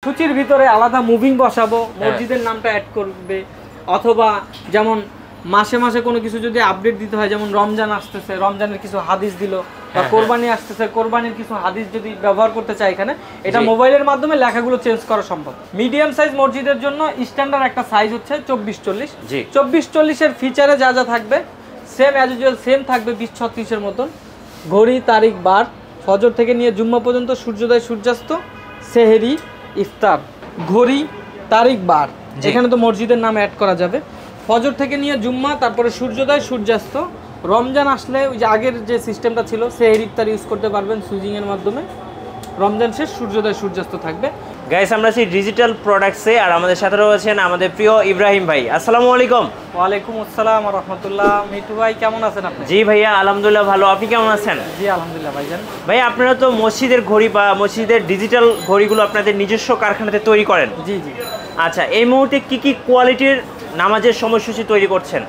সূচির ভিতরে আলাদা মুভিং বসাবো, মসজিদের নামটা অ্যাড করবে, অথবা যেমন মাসে মাসে কোনো কিছু যদি আপডেট দিতে হয়, যেমন রমজান আসতেছে, রমজানের কিছু হাদিস দিল, বা কোরবানি আসতেছে, কোরবানির কিছু হাদিস যদি ব্যবহার করতে চাই এখানে, এটা মোবাইলের মাধ্যমে লেখাগুলো চেঞ্জ করা সম্ভব। মিডিয়াম সাইজ মসজিদের জন্য স্ট্যান্ডার্ড একটা সাইজ হচ্ছে 24-40। 24-40 এর ফিচারে যা যা থাকবে সেম অ্যাজ ইউজুয়াল সেম থাকবে 20-36 এর মতন। ঘড়ি, তারিখ, বার, ফজর থেকে নিয়ে জুম্মা পর্যন্ত, সূর্যোদয়, সূর্যাস্ত, সেহেরি, ইফতার, ঘড়ি, তারিখ, বার, এখানে তো মসজিদের নাম অ্যাড করা যাবে। ফজর থেকে নিয়ে জুম্মা, তারপরে সূর্যোদয়, সূর্যাস্ত। রমজান আসলে ওই যে আগের যে সিস্টেমটা ছিল সেহেরি, ইফতার ইউজ করতে পারবেন সুইচিং এর মাধ্যমে। রমজান শেষ, সূর্যোদয়, সূর্যাস্ত থাকবে। গাইস, আমরা সেই ডিজিটাল প্রোডাক্টসে, আর আমাদের সাথে রয়েছেন আমাদের প্রিয় ইব্রাহিম ভাই। আসসালামু আলাইকুম। ওয়ালাইকুম আসসালাম ওয়া রাহমাতুল্লাহ। মিঠু ভাই কেমন আছেন আপনি? জি ভাইয়া, আলহামদুলিল্লাহ ভালো। আপনি কেমন আছেন? জি আলহামদুলিল্লাহ ভাইজান। ভাই, আপনারা তো মসজিদের ঘড়ি বা মসজিদের ডিজিটাল ঘড়িগুলো আপনাদের নিজস্ব কারখানাতে তৈরি করেন? জি জি। আচ্ছা, এই মুহূর্তে কি কি কোয়ালিটির নামাজের সময়সূচি তৈরি করছেন?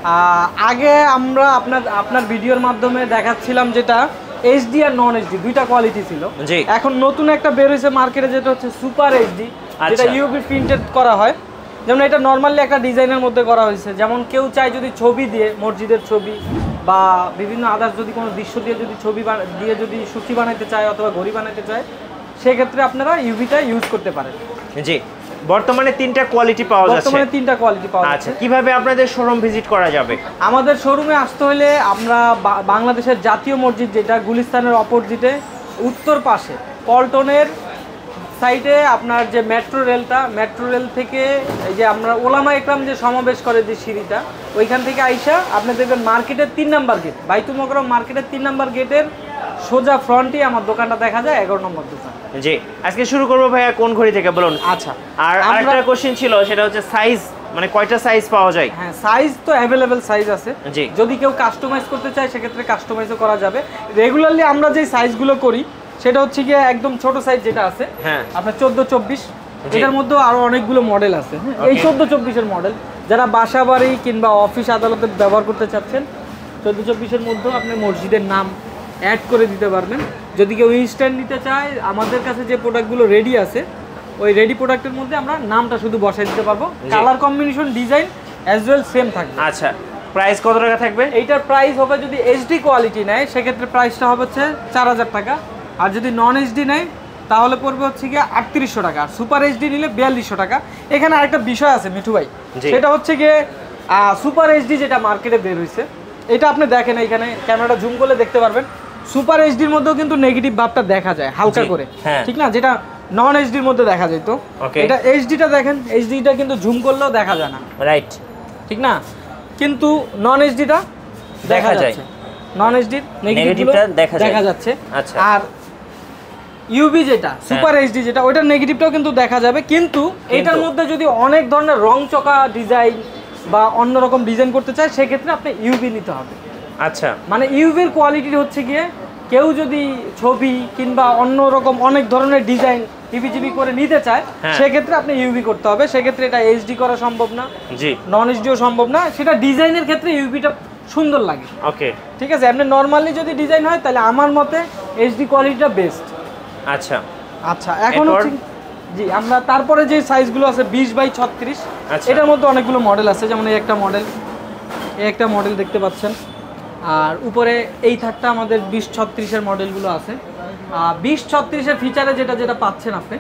আগে আমরা আপনার ভিডিওর মাধ্যমে দেখাচ্ছিলাম যেটা এইচডি আর নন এইচডি দুইটা কোয়ালিটি ছিল। এখন নতুন একটা বের হয়েছে মার্কেটে যেটা হচ্ছে সুপার এইচডি, যেটা ইউভি প্রিন্টেড করা হয়। যেমন এটা নর্মালি একটা ডিজাইনের মধ্যে করা হয়েছে, যেমন কেউ চায় যদি ছবি দিয়ে, মসজিদের ছবি বা বিভিন্ন আদার্স যদি কোনো দৃশ্য দিয়ে যদি ছবি দিয়ে যদি সূচি বানাইতে চায় অথবা ঘড়ি বানাইতে চায়, সেক্ষেত্রে আপনারা ইউভিটা ইউজ করতে পারেন। জি, বর্তমানে তিনটা কোয়ালিটি পাওয়া যাচ্ছে। বর্তমানে তিনটা কোয়ালিটি পাওয়া যাচ্ছে। আচ্ছা, কিভাবে আপনাদের শোরুম ভিজিট করা যাবে? আমাদের শোরুমে আসতে হলে আমরা বাংলাদেশের জাতীয় মসজিদ যেটা গুলিস্তানের অপোজিটে উত্তর পাশে পল্টনের সাইডে আপনার যে মেট্রো রেল থেকে এই যে আমরা ওলামা একরাম যে সমাবেশ করে যে সিঁড়িটা, ওইখান থেকে আইসা আপনি দেখবেন মার্কেটের 3 নাম্বার গেট, বাইতুল মোকাররম মার্কেটের 3 নাম্বার গেটের সোজা ফ্রন্টে আমার দোকানটা দেখা যায়, 11 নম্বর দোকান। জি, আজকে শুরু করবো ভাইয়া কোন ঘড়ি থেকে বলুন। আচ্ছা, আর আরেকটা কোশ্চেন ছিল, সেটা হচ্ছে সাইজ, মানে কয়টা সাইজ পাওয়া যায়? হ্যাঁ, সাইজ তো অ্যাভেলেবেল সাইজ আছে। জি, যদি কেউ কাস্টমাইজ করতে চায় সেক্ষেত্রে কাস্টমাইজও করা যাবে। রেগুলারলি আমরা যে সাইজগুলো করি সেটা হচ্ছে গিয়ে একদম ছোট সাইজ যেটা আছে, হ্যাঁ আপনার 14-24, এটার মধ্যে আরো অনেকগুলো মডেল আছে। এই 14-24 এর মডেল যারা বাসা বাড়ি কিংবা অফিস আদালতে ব্যবহার করতে চাচ্ছেন, 14-24 এর মধ্যেও আপনি মসজিদের নাম অ্যাড করে দিতে পারবেন। যদি কেউ ইনস্ট্যান্ট নিতে চায়, আমাদের কাছে যে প্রোডাক্টগুলো রেডি আছে ওই রেডি প্রোডাক্টের মধ্যে আমরা নামটা শুধু বসাই দিতে পারবো। Colour combination, design as well same থাকবে। আচ্ছা, প্রাইস কত টাকা থাকবে? এইটার প্রাইস হবে যদি এইচডি কোয়ালিটি নেয় সেক্ষেত্রে প্রাইসটা হবে হচ্ছে 4000 টাকা, আর যদি নন এইচডি নেয় তাহলে পড়বে হচ্ছে গিয়ে 3800 টাকা, আর সুপার এইচডি নিলে 4200 টাকা। এখানে আরেকটা বিষয় আছে মিঠু ভাই, সেটা হচ্ছে গিয়ে সুপার এইচডি যেটা মার্কেটে বের হয়েছে, এটা আপনি দেখেন এখানে ক্যামেরাটা জুম করলে দেখতে পারবেন, সুপার এইচডির মধ্যেও কিন্তু নেগেটিভ ভাবটা দেখা যায় হালকা করে, ঠিক না, যেটা নন এইচডির মধ্যে দেখা যায়। তো এটা এইচডিটা দেখেন, এইচডিটা কিন্তু জুম করলেও দেখা যায় না, রাইট, ঠিক না, কিন্তু নন এইচডিটা দেখা যাচ্ছে, নন এইচডির নেগেটিভটা দেখা যাচ্ছে। আর ইউভি যেটা সুপার এইচডি যেটা, ওইটার নেগেটিভটাও কিন্তু দেখা যাবে, কিন্তু এটার মধ্যে যদি অনেক ধরনের রং চকা ডিজাইন বা অন্যরকম ডিজাইন করতে চায় সেক্ষেত্রে আপনি ইউভি নিতে হবে। আচ্ছা, মানে ইউভির কোয়ালিটি হচ্ছে গিয়ে কেউ যদি ছবি কিংবা অন্যরকম অনেক ধরনের ডিজাইন ইভিজিবি করে নিতে চায় সেক্ষেত্রে আপনি ইউভি করতে হবে। সেক্ষেত্রে এটা এইচডি করা সম্ভব না, জি, নন এইচডিও সম্ভব না। সেটা ডিজাইনের ক্ষেত্রে ইউভিটা সুন্দর লাগে, ওকে, ঠিক আছে। আপনি নর্মালি যদি ডিজাইন হয় তাহলে আমার মতে এইচডি কোয়ালিটিটা বেস্ট। আচ্ছা আচ্ছা, এখন হচ্ছে জি আমরা তারপরে যে সাইজগুলো আছে 20x36, এটার মধ্যে অনেকগুলো মডেল আছে, যেমন এই একটা মডেল দেখতে পাচ্ছেন, আর উপরে এই থাকটা আমাদের 20x36 এর মডেলগুলো আছে। 20x36 এর ফিচারে যেটা পাচ্ছেন আপনি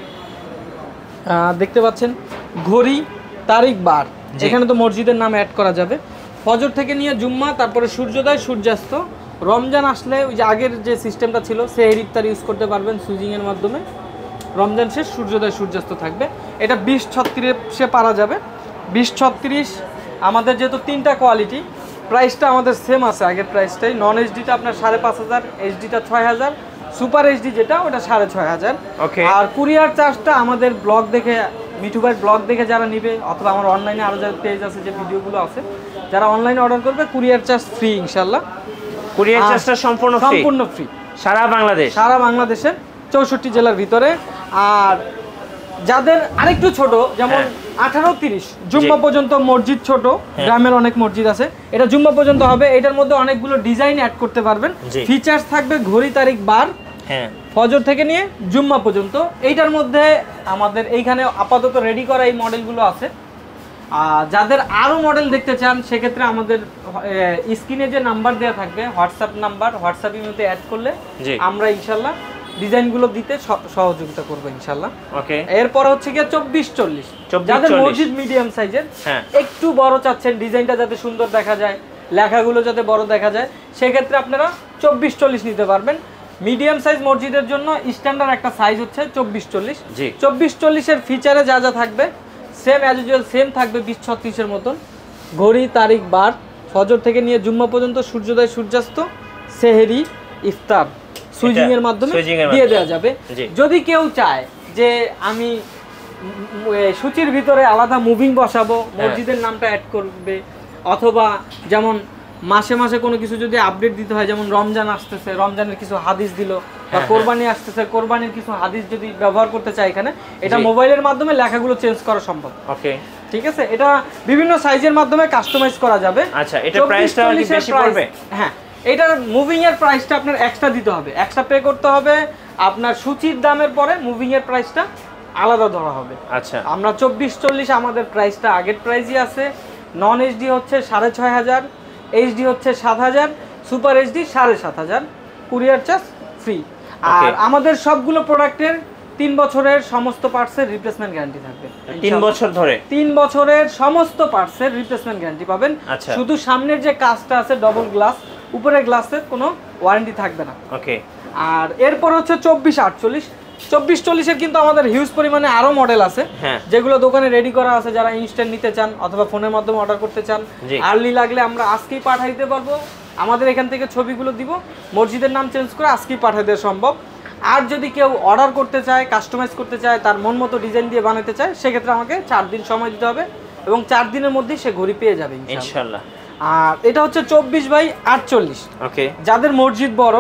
দেখতে পাচ্ছেন ঘড়ি, তারিখ, বার, এখানে তো মসজিদের নাম অ্যাড করা যাবে। ফজর থেকে নিয়ে জুম্মা, তারপরে সূর্যোদয়, সূর্যাস্ত। রমজান আসলে ওই যে আগের যে সিস্টেমটা ছিল সেহেরি, ইফতার ইউজ করতে পারবেন সুইচিং এর মাধ্যমে। রমজান শেষ, সূর্যোদয়, সূর্যাস্ত থাকবে। এটা 20x36 পারা যাবে। 20x36 আমাদের যেহেতু তিনটা কোয়ালিটি, প্রাইসটা আমাদের সেম আছে আগের প্রাইসটাই। নন এইচডিটা আপনার 5500, এইচডিটা 6000, সুপার এইচডি যেটা ওটা 6500। আর কুরিয়ার চার্জটা আমাদের ব্লগ দেখে, মিঠু ভাইয়ের ব্লগ দেখে যারা নিবে, অথবা আমার অনলাইনে আরও যারা পেজ আছে যে ভিডিওগুলো আছে, যারা অনলাইনে অর্ডার করবে কুরিয়ার চার্জ ফ্রি ইনশাল্লাহ। কুরিয়ার চার্জটা সম্পূর্ণ ফ্রি সারা বাংলাদেশের 64 জেলার ভিতরে। আর যাদের আরেকটু ছোট, যেমন 18-30 জুম্মা পর্যন্ত মসজিদ, ছোট গ্রামের অনেক মসজিদ আছে, এটা জুম্মা পর্যন্ত হবে। এটার মধ্যে অনেকগুলো ডিজাইন অ্যাড করতে পারবেন। ফিচার্স থাকবে ঘড়ি, তারিখ, বার, ফজর থেকে নিয়ে জুম্মা পর্যন্ত। এইটার মধ্যে আমাদের এইখানে আপাতত রেডি করা এই মডেলগুলো আছে। যাদের আরও মডেল দেখতে চান সেক্ষেত্রে আমাদের স্ক্রিনে যে নাম্বার দেওয়া থাকবে হোয়াটসঅ্যাপ নাম্বার, হোয়াটসঅ্যাপ ইমেতে অ্যাড করলে আমরা ইনশাল্লাহ ডিজাইনগুলো দিতে সহযোগিতা করবো ইনশাল্লাহ। ওকে, এরপর হচ্ছে গিয়ে 24-40, যাদের মসজিদ মিডিয়াম সাইজের, একটু বড় চাচ্ছেন, ডিজাইনটা যাতে সুন্দর দেখা যায়, লেখাগুলো যাতে বড় দেখা যায়, সেক্ষেত্রে আপনারা 24-40 নিতে পারবেন। মিডিয়াম সাইজ মসজিদের জন্য স্ট্যান্ডার্ড একটা সাইজ হচ্ছে 24-40। 24-40 এর ফিচারে যা যা থাকবে সেম অ্যাজ ইউজুয়াল সেম থাকবে 20-36 মতন। ঘড়ি, তারিখ, বার, ফজর থেকে নিয়ে জুম্মা পর্যন্ত, সূর্যোদয়, সূর্যাস্ত, সেহেরি, ইফতার সুইজিং এর মাধ্যমে দিয়ে দেওয়া যাবে। যদি কেউ চায় যে আমি সূচির ভিতরে আলাদা মুভিং বসাবো, মসজিদের নামটা অ্যাড করবে, অথবা যেমন মাসে মাসে কোনো কিছু যদি আপডেট দিতে হয়, যেমন রমজান আসতেছে, রমজানের কিছু হাদিস দিল, বা কোরবানি আসতেছে, কোরবানির কিছু হাদিস যদি ব্যবহার করতে চায় এখানে, এটা মোবাইলের মাধ্যমে লেখাগুলো চেঞ্জ করা সম্ভব। ওকে, ঠিক আছে। এটা বিভিন্ন সাইজের মাধ্যমে কাস্টমাইজ করা যাবে। আচ্ছা, এটা প্রাইসটা কি বেশি পড়বে? হ্যাঁ, এটার মুভিং এর প্রাইসটা আপনার এক্সট্রা দিতে হবে, এক্সট্রা পে করতে হবে। আপনার সূচির দামের পরে মুভিং এর প্রাইসটা আলাদা ধরা হবে। আচ্ছা, আমরা 24-40 আমাদের প্রাইসটা আগের প্রাইসই আছে। নন এইচডি হচ্ছে 6500, এইচডি হচ্ছে 7000, super HD 7500, courier charge free. আর আমাদের সবগুলো প্রোডাক্টের 3 বছরের সমস্ত পার্টসের রিপ্লেসমেন্ট গ্যারান্টি থাকবে। 3 বছর ধরে 3 বছরের সমস্ত পার্টসের রিপ্লেসমেন্ট গ্যারান্টি পাবেন। শুধু সামনের যে কাজটা আছে ডবল গ্লাস, উপরের গ্লাসের কোনো ওয়ারেন্টি থাকবে না। ওকে, আর এরপর হচ্ছে 24-48। 24-40 এর কিন্তু আমাদের হিউজ পরিমাণে আরো মডেল আছে, যেগুলো দোকানে রেডি করা আছে। যারা ইনস্ট্যান্ট নিতে চান অথবা ফোনের মাধ্যমে অর্ডার করতে চান, আর্লি লাগলে আমরা আজকেই পাঠিয়ে দিতে পারবো। আমাদের এখান থেকে ছবিগুলো দিব, মসজিদের নাম চেঞ্জ করে আজকেই পাঠিয়ে দেওয়া সম্ভব। আর যদি কেউ অর্ডার করতে চায়, কাস্টমাইজ করতে চায়, তার মন মতো ডিজাইন দিয়ে বানাতে চায়, সেক্ষেত্রে আমাকে 4 দিন সময় দিতে হবে এবং 4 দিনের মধ্যেই সে ঘড়ি পেয়ে যাবে ইনশাআল্লাহ। আর এটা হচ্ছে 24/48। ওকে, যাদের মসজিদ বড়,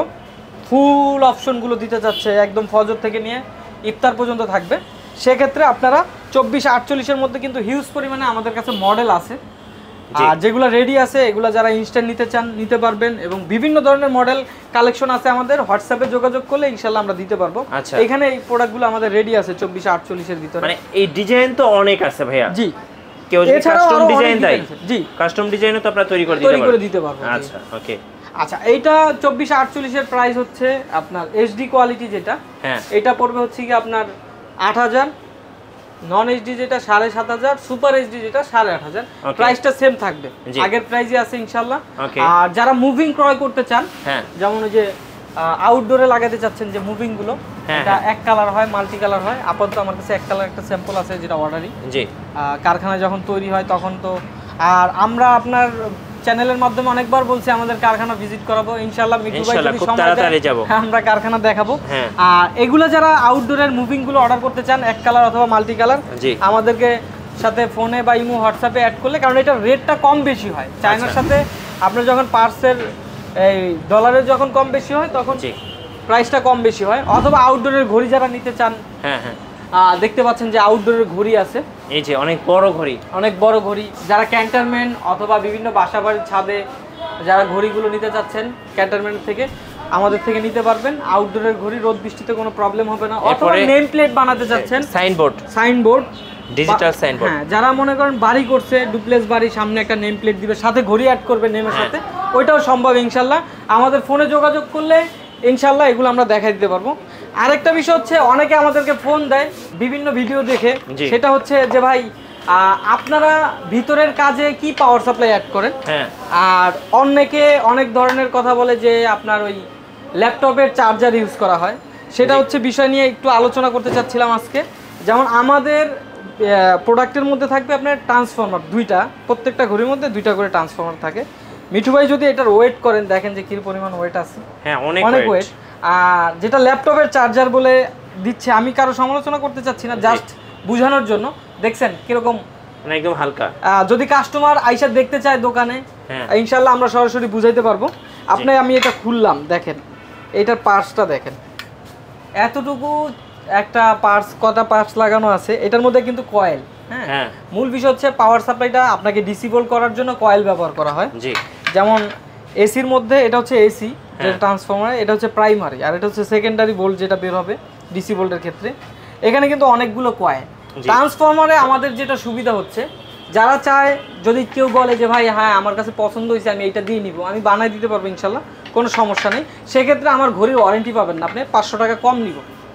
ফুল অপশনগুলো দিতে চাচ্ছে, একদম ফজর থেকে নিয়ে ইফতার পর্যন্ত থাকবে, সেক্ষেত্রে আপনারা 24-48 এর মধ্যে কিন্তু হিউজ পরিমাণে আমাদের কাছে মডেল আছে। আর যেগুলো রেডি আছে এগুলো যারা ইনস্ট্যান্ট নিতে চান নিতে পারবেন, এবং বিভিন্ন ধরনের মডেল কালেকশন আছে আমাদের। হোয়াটসঅ্যাপে যোগাযোগ করলে ইনশাআল্লাহ আমরা দিতে পারবো। এখানে এই প্রোডাক্টগুলো আমাদের রেডি আছে 24-48 এর ভিতরে। মানে এই ডিজাইন তো অনেক আছে ভাইয়া। জি, কেউ যদি কাস্টম ডিজাইন দেয়, জি কাস্টম ডিজাইনও তো আপনারা তৈরি করে দিতে পারবো। আচ্ছা, ওকে। আচ্ছা, এইটা 24-48 এর প্রাইস হচ্ছে আপনার এইচডি কোয়ালিটি যেটা, এটা পড়বে হচ্ছে কি আপনার 8000, নন এইচডি যেটা 7500, সুপার এইচডি যেটা 8500। প্রাইসটা সেম থাকবে, আগের প্রাইসই আছে ইনশাআল্লাহ। আর যারা মুভিং ক্রয় করতে চান, যেমন ওই যে আউটডোরে লাগাতে চাচ্ছেন যে মুভিং গুলো, এটা এক কালার হয়, মাল্টি কালার হয়। আপাতত আমার কাছে এক কালার একটা স্যাম্পল আছে, যেটা অর্ডারই। জি, কারখানায় যখন তৈরি হয় তখন তো। আর আমরা আপনার চ্যানেলের মাধ্যমে অনেকবার বলছি আমাদের কারখানা ভিজিট করাবো ইনশাআল্লাহ। মিঠু ভাই যদি সময় দেয় আমরা কারখানা দেখাবো। আর এগুলো যারা আউটডোরের মুভিং গুলো অর্ডার করতে চান, এক কালার অথবা মাল্টি কালার, আমাদেরকে সাথে ফোনে বা ইমো হোয়াটসঅ্যাপে অ্যাড করলে, কারণ এটা রেটটা কম বেশি হয় চায়নার সাথে। আপনার যখন পার্সের এই ডলারের যখন কম বেশি হয় তখন প্রাইসটা কম বেশি হয়। অথবা আউটডোরের ঘড়ি যারা নিতে চান, দেখতে পাচ্ছেন যে আউটডোরের ঘড়ি আছে, এই যে অনেক বড় ঘড়ি, অনেক বড় ঘড়ি। যারা ক্যান্টনমেন্ট অথবা বিভিন্ন বাসাবাড়ির ছাদে যারা ঘড়িগুলো নিতে চাচ্ছেন ক্যান্টনমেন্ট থেকে, আমাদের থেকে নিতে পারবেন। আউটডোরের ঘড়ি, রোদ বৃষ্টিতে কোনো প্রবলেম হবে না। অথবা নেম প্লেট বানাতে চাচ্ছেন, সাইনবোর্ড, ডিজিটাল সাইনবোর্ড, হ্যাঁ, যারা মনে করেন বাড়ি করছে, ডুপ্লেক্স বাড়ি, সামনে একটা নেম প্লেট দিবে, সাথে ঘড়ি অ্যাড করবে নেমের সাথে, ওইটাও সম্ভব ইনশাআল্লাহ। আমাদের ফোনে যোগাযোগ করলে ইনশাআল্লাহ এগুলো আমরা দেখাই দিতে পারবো। আরেকটা বিষয় হচ্ছে, অনেকে আমাদেরকে ফোন দেয় বিভিন্ন ভিডিও দেখে, সেটা হচ্ছে যে ভাই আপনারা ভিতরের কাজে কি পাওয়ার সাপ্লাই অ্যাড করেন। আর অনেকে অনেক ধরনের কথা বলে যে আপনার ওই ল্যাপটপের চার্জার ইউজ করা হয়, সেটা হচ্ছে বিষয় নিয়ে একটু আলোচনা করতে চাচ্ছিলাম আজকে। যেমন আমাদের প্রোডাক্টের মধ্যে থাকবে আপনার ট্রান্সফর্মার দুইটা, প্রত্যেকটা ঘড়ির মধ্যে 2টা করে ট্রান্সফর্মার থাকে। মিঠু ভাই যদি এটার ওয়েট করেন, দেখেন যে কি পরিমাণ ওয়েট আছে, হ্যাঁ অনেক ওয়েট। আর যেটা ল্যাপটপের চার্জার বলে দিচ্ছে, আমি কারো সমালোচনা করতে চাচ্ছি না, জাস্ট বোঝানোর জন্য। দেখছেন কিরকম, মানে একদম হালকা। যদি কাস্টমার আইসা দেখতে চায় দোকানে, ইনশাআল্লাহ আমরা সরাসরি বুঝাইতে পারবো। আমি এটা খুললাম, দেখেন এটার পার্টসটা দেখেন, এতটুকু একটা পার্টস, কটা পার্টস লাগানো আছে। এটার মধ্যে কিন্তু কয়েল, হ্যাঁ, মূল বিষয় হচ্ছে পাওয়ার সাপ্লাইটা আপনাকে ডিসেবল করার জন্য কয়েল ব্যবহার করা হয়। জি, যেমন এসির মধ্যে এটা হচ্ছে এসি, এটা ট্রান্সফরমার, এটা হচ্ছে প্রাইমারি, আর এটা হচ্ছে সেকেন্ডারি ভোল্ট যেটা বের হবে ডিসি ভোল্টের ক্ষেত্রে। এখানে কিন্তু অনেকগুলো কয়েল। ট্রান্সফরমারে আমাদের যেটা সুবিধা হচ্ছে, যারা চায়, যদি কেউ বলে যে ভাই হ্যাঁ আমার কাছে পছন্দ হয়েছে আমি এইটা দিয়ে নিব, আমি বানাই দিতে পারবো ইনশাল্লাহ, কোনো সমস্যা নেই। সেক্ষেত্রে আমার ঘড়ির ওয়ারেন্টি পাবেন না, আপনি 500 টাকা কম নিব।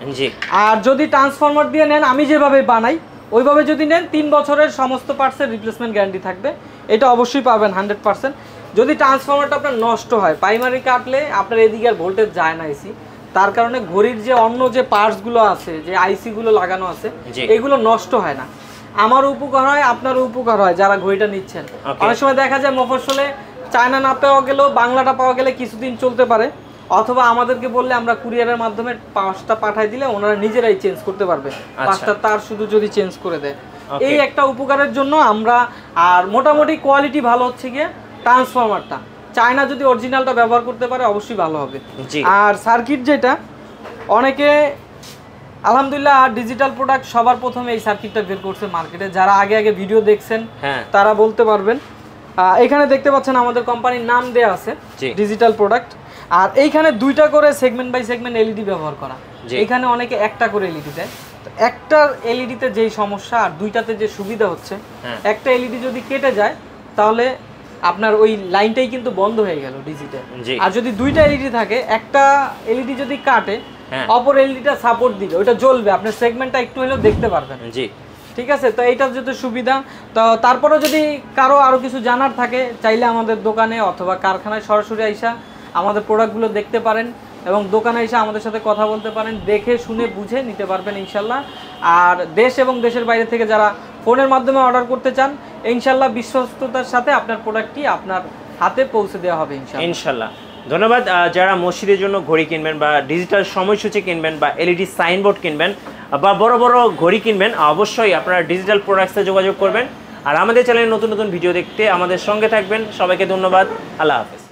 আর যদি ট্রান্সফরমার দিয়ে নেন, আমি যেভাবে বানাই ওইভাবে যদি নেন, 3 বছরের সমস্ত পার্টসের রিপ্লেসমেন্ট গ্যারান্টি থাকবে, এটা অবশ্যই পাবেন 100%। যদি ট্রান্সফরমারটা আপনার নষ্ট হয়, প্রাইমারি কাটলে আপনার এদিকে আর ভোল্টেজ যায় না এসি, তার কারণে ঘড়ির যে অন্য যে পার্টসগুলো আছে, যে আইসিগুলো লাগানো আছে, এগুলো নষ্ট হয় না। আমারও উপকার হয়, আপনারও উপকার হয় যারা ঘড়িটা নিচ্ছেন। অনেক সময় দেখা যায় মফস্বলে চায়না না পাওয়া গেলেও বাংলাটা পাওয়া গেলে কিছুদিন চলতে পারে, অথবা আমাদেরকে বললে আমরা কুরিয়ারের মাধ্যমে 5টা পাঠাই দিলে ওনারা নিজেরাই চেঞ্জ করতে পারবে, 5টা তার শুধু যদি চেঞ্জ করে দেয়। এই একটা উপকারের জন্য আমরা, আর মোটামুটি কোয়ালিটি ভালো হচ্ছে গিয়ে ট্রান্সফরমারটা, চায়না যদি অরিজিনালটা ব্যবহার করতে পারে অবশ্যই ভালো হবে। আর সার্কিট যেটা, অনেকে আলহামদুলিল্লাহ ডিজিটাল প্রোডাক্ট সবার প্রথমে এই সার্কিটটা বের করছে মার্কেটে, যারা আগে আগে ভিডিও দেখছেন তারা বলতে পারবেন। এখানে দেখতে পাচ্ছেন আমাদের কোম্পানির নাম দেয়া আছে ডিজিটাল প্রোডাক্ট, আর এইখানে 2টা করে সেগমেন্ট বাই সেগমেন্ট এলইডি ব্যবহার করা। এখানে অনেকে 1টা করে এলইডি দেয়, তো একটার এলইডিতে যেই সমস্যা আর 2টাতে যে সুবিধা হচ্ছে, একটা এলইডি যদি কেটে যায় তাহলে আপনার ওই লাইনটাই কিন্তু বন্ধ হয়ে গেল ডিজিটাল। আর যদি 2টা এলইডি থাকে, একটা এলইডি যদি কাটে অপর এলইডিটা সাপোর্ট দিবে, ওটা জ্বলবে, আপনার সেগমেন্টটা একটু হলেও দেখতে পারবেন। ঠিক আছে, তো এইটার যেহেতু সুবিধা। তো তারপরে যদি কারো আরো কিছু জানার থাকে, চাইলে আমাদের দোকানে অথবা কারখানায় সরাসরি আইসা আমাদের প্রোডাক্টগুলো দেখতে পারেন, এবং দোকানে এসে আমাদের সাথে কথা বলতে পারেন, দেখে শুনে বুঝে নিতে পারবেন ইনশাল্লাহ। আর দেশ এবং দেশের বাইরে থেকে যারা ফোনের মাধ্যমে অর্ডার করতে চান, ইনশাল্লাহ বিশ্বস্ততার সাথে আপনার প্রোডাক্টটি আপনার হাতে পৌঁছে দেওয়া হবে ইনশাল্লাহ। ধন্যবাদ। যারা মসজিদের জন্য ঘড়ি কিনবেন, বা ডিজিটাল সময়সূচি কিনবেন, বা এলইডি সাইনবোর্ড কিনবেন, বা বড় বড় ঘড়ি কিনবেন, অবশ্যই আপনারা ডিজিটাল প্রোডাক্টসে যোগাযোগ করবেন। আর আমাদের চ্যানেলে নতুন নতুন ভিডিও দেখতে আমাদের সঙ্গে থাকবেন। সবাইকে ধন্যবাদ। আল্লাহ হাফেজ।